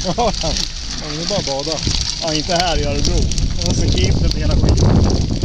Ja, det är bara bada. Ja, inte här i Örebro. Och så giftet hela skiten.